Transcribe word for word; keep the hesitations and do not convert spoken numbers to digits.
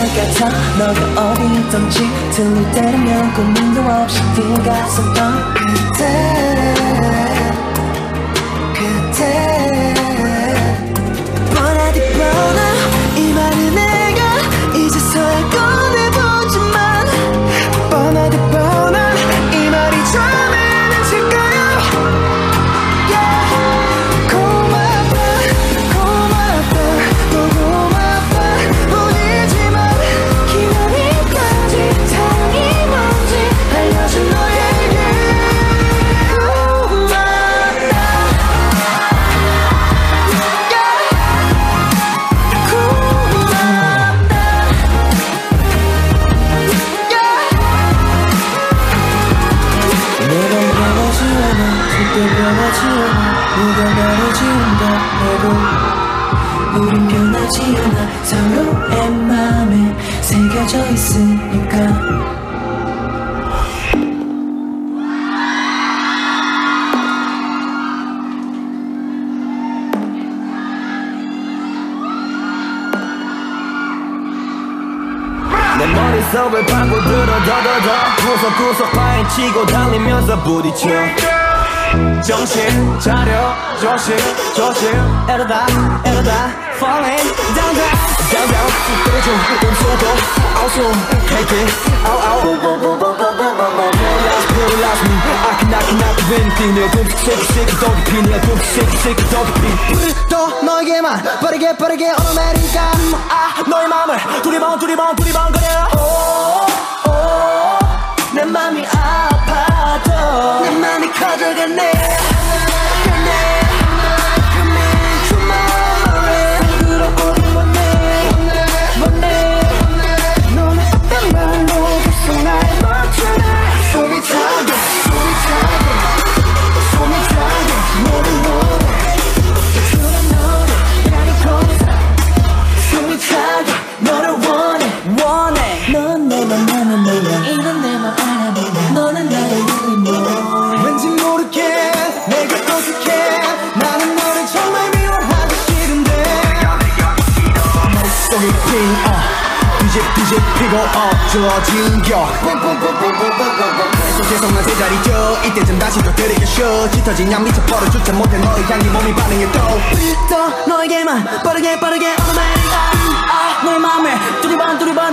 같아 너가 어디 있던지 들릴 때면 고민도 없이 들어갔었던 그때 그때 뻔하디 뻔한 이 말을 내가 이제서야 꺼내보지만 뻔하디 뻔한 이 말이 처음에는 질까요 yeah. 고맙다 고맙다 또 고맙다 뿐이지만 기다리까지 사랑이 뭔지 알려준 너에게 고맙다 변하지 않아 누가 나를 지운다 해도 우린 변하지 않아 서로의 맘에 새겨져 있으니까 내 머릿속을 파고들어 더더더 구석구석 파헤치고 달리면서 부딪혀 정신 차려 조심 조심 이러다 이러다 falling down down down down 떨어져 음소도 also take it out out Put it last me I can I can I can win thing 내가 둠 shake shake 더 깊이 내가 둠 shake shake 더 깊이 또 너에게만 빠르게 빠르게 오르내리니까 아 너의 맘을 두리번 두리번 두리번 거려 내 맘이 아파도 내 맘이 커져가네 왠지 모르게 내가 어색해 나는 너를 정말 미워하기 싫은데 머릿속이 핑 어 뒤집 뒤집 피고 엎질러진 겨 계속 난 제자리 줘 이때쯤 다시 또 들이켜쇼 짙어진 양미쳐 버려주지 못해 너의 향기 몸이 반응해 또 또 너에게만 빠르게 빠르게 automatic 아 너의 맘에 두리번 두리번